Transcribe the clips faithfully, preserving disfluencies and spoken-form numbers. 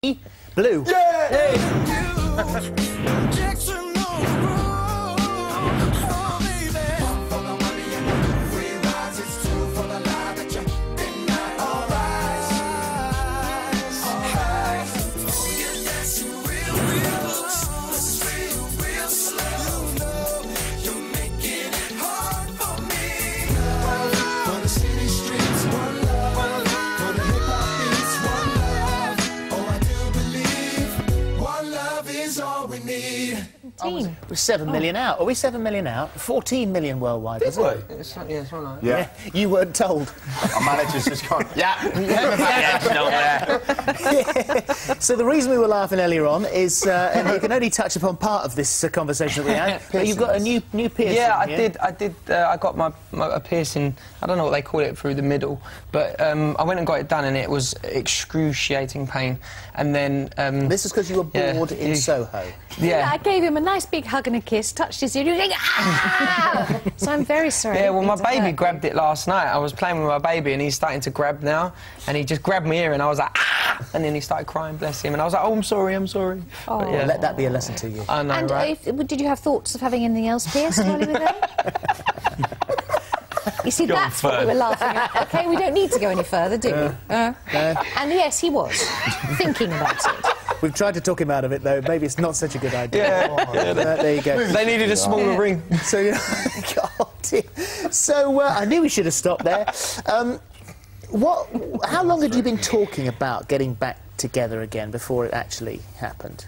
Blue. Yeah! Oh, we're seven million out. Are we seven million out? Fourteen million worldwide. Did we? It? It's, yeah, it's all right. Yeah. yeah. You weren't told. Our manager's just gone. Yeah. yeah. yeah. So the reason we were laughing earlier on is, uh, and you can only touch upon part of this uh, conversation that we had. But you've got a new new piercing. Yeah, I here. did. I did. Uh, I got my, my a piercing. I don't know what they call it through the middle, but um, I went and got it done, and it was excruciating pain. And then um, this is because you were bored yeah, in you, Soho. Yeah. I gave him a nice big hug and a kiss, touched his ear, and he was like, ah! So I'm very sorry. Yeah, well, my baby hurt. grabbed it last night. I was playing with my baby, and he's starting to grab now, and he just grabbed my ear, and I was like, ah! And then he started crying, bless him, and I was like, oh, I'm sorry, I'm sorry. Oh. But, yeah. Let that be a lesson to you. I know, and right? if, did you have thoughts of having anything else pierced while you were there? You see, Go that's what we were laughing at. OK, we don't need to go any further, do uh, we? Uh, no. And yes, he was thinking about it. We've tried to talk him out of it, though. Maybe it's not such a good idea. Yeah. Oh, yeah, there you go. They needed a smaller yeah. ring. So, you know, God, dear. So uh, I knew we should have stopped there. Um, what? How long had you been talking about getting back together again before it actually happened?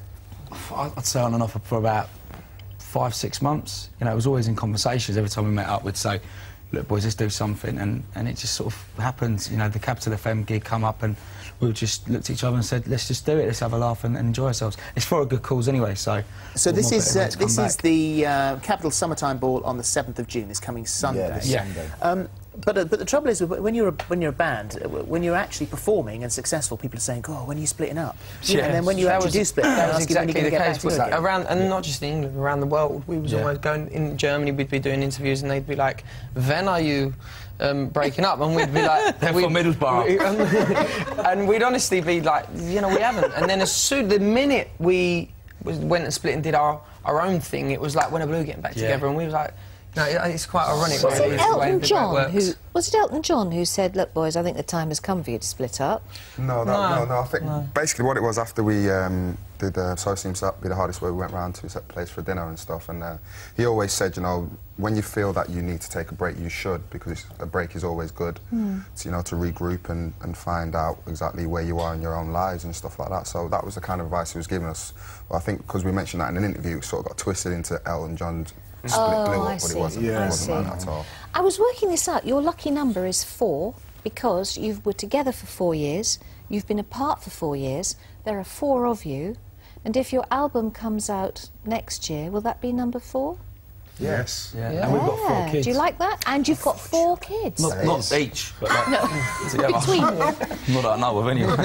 I'd say on and off for about five, six months. You know, it was always in conversations. Every time we met up, we'd say, look, boys, let's do something. And, and it just sort of happened. You know, the Capital F M gig come up and we just looked at each other and said, let's just do it, let's have a laugh and, and enjoy ourselves. It's for a good cause anyway, so... So this is uh, this back. is the uh, Capital Summertime Ball on the seventh of June, this coming Sunday. Yeah, this yeah. Sunday. Um, but, uh, but the trouble is, when you're, a, when you're a band, when you're actually performing and successful, people are saying, oh, when are you splitting up? Yeah. And then when you that actually was, do split, that was exactly exactly the case. Was again. around, and not just in England, around the world. We was yeah. always going in Germany. We'd be doing interviews, and they'd be like, "When are you um, breaking up?" And we'd be like, "They're from Middlesbrough." We, um, and we'd honestly be like, "You know, we haven't." And then as soon the minute we was, went and split and did our our own thing, it was like when a Blue getting back yeah. together, and we was like. No, it's quite ironic. Was really, it the way Elton the John works. who was it Elton John who said, "Look, boys, I think the time has come for you to split up"? No, that, No. no, no. I think No. basically what it was after we um, did uh, So Seems to Be the Hardest, where we went round to a set place for dinner and stuff, and uh, he always said, you know, when you feel that you need to take a break, you should, because it's, a break is always good. Mm. To, you know, to regroup and, and find out exactly where you are in your own lives and stuff like that. So that was the kind of advice he was giving us. Well, I think because we mentioned that in an interview, it sort of got twisted into Elton John's split Oh, blew up, I but see. it wasn't, Yeah. it wasn't I that see. at all. I was working this out. Your lucky number is four because you were together for four years. You've been apart for four years. There are four of you, and if your album comes out next year, will that be number four? Yes. Yeah. Yeah. And we've got four Yeah. kids. Do you like that? And you've got four kids. Not, That not is. each, but like, No, together. between you. Not that I know of, anyway.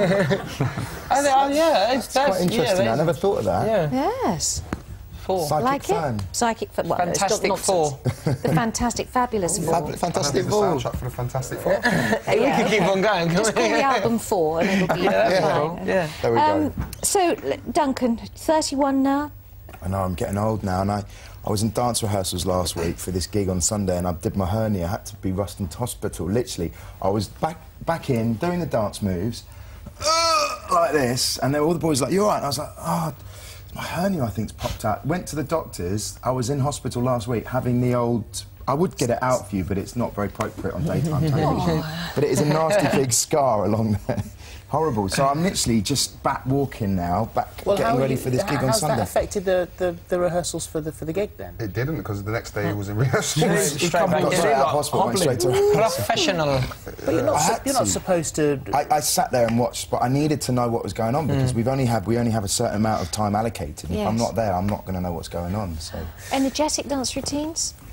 Oh, they are, yeah, it's, that's Quite interesting. Yeah, I never thought of that. Yeah, Yes. four. Psychic Like fan. it? Psychic... Fa well, it's not Fantastic nonsense. Four. The Fantastic Fabulous Four. Fab fantastic the ball. soundtrack for the Fantastic Four. We Yeah. can keep on going. Just call the album Four and it'll be Yeah, fine. cool. Yeah. There we Um, go. so, l- Duncan, thirty-one now? I know I'm getting old now, and I, I was in dance rehearsals last week for this gig on Sunday, and I did my hernia. I had to be rushed into hospital. Literally, I was back back in doing the dance moves, uh, like this, and then all the boys were like, "You all right?" And I was like, "Oh, my hernia, I think's popped out." Went to the doctors. I was in hospital last week having the old. I would get it out for you, but it's not very appropriate on daytime television. But it is a nasty big scar along there. Horrible. So I'm literally just back walking now, back Well, getting how ready you, for this how, gig on how's Sunday. that affected the, the, the rehearsals for the, for the gig, then? It didn't, because the next day he was in rehearsal. Yeah, He straight come back got in. straight out of hospital, went straight to rehearsal. Professional. But you're not, I su had you're not to. supposed to... I, I sat there and watched, but I needed to know what was going on because we've only had we only have a certain amount of time allocated. And If I'm Yes. not there, I'm not going to know what's going on. So Energetic dance routines?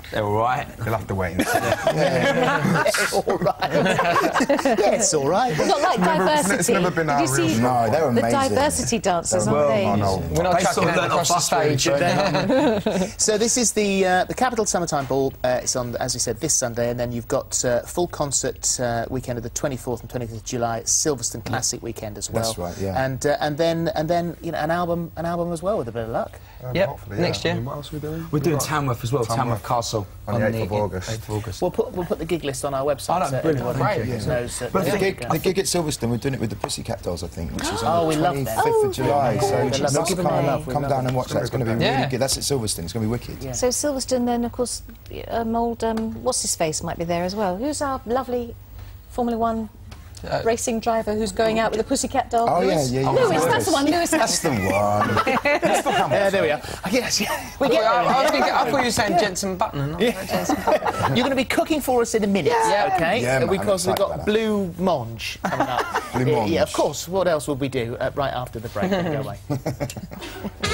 They're all right. You'll have to wait and see. They're all right. Yeah, it's all right. Not like never- diversity. it's never been Did our you real see No, they were the amazing. diversity dancers, Well, aren't they? Oh, no. We're not They chucking sort of that learnt across the off us, stage. really, So this is the uh, the Capital Summertime Ball. Uh, it's on, as we said, this Sunday, and then you've got uh, full concert uh, weekend of the twenty-fourth and twenty-fifth of July, Silverstone Classic weekend as well. That's right, yeah. And uh, and then and then you know an album an album as well with a bit of luck. Um, Yep, hopefully, next yeah. year. I mean, what else are we doing? We're doing We've got Tamworth as well, Tamworth, Tamworth Castle. on the eighth of August. eighth of August. We'll put we'll put the gig list on our website. Oh, no, so brilliant. everyone Thank you. knows. Uh, But the knows gig, where the to go. gig at Silverstone, we're doing it with the Pussycat Dolls, I think, which is Oh, on we the love them. twenty-fifth of July. Oh, So they just love look, them. come, We love come them. down and watch that. It's going to be Yeah. really good. That's at Silverstone. It's going to be wicked. Yeah. So Silverstone, then, of course, um, old, um, what's-his-face might be there as well. Who's our lovely Formula One Uh, racing driver who's going out with a pussycat doll? Oh, yeah, Lewis? yeah, yeah. Lewis, that's the one, Lewis. That's the one. Yeah, there we are. Yes, yeah. we Well, get I, there. I, was thinking, I thought you were saying Jensen Button. And not Jensen Button. You're going to be cooking for us in a minute, Yeah. okay? Yeah, man, because I'm we've excited got about that. Blue Monge coming up. Blue Yeah, Monge. Yeah, of course. What else would we do uh, right after the break? Don't go away.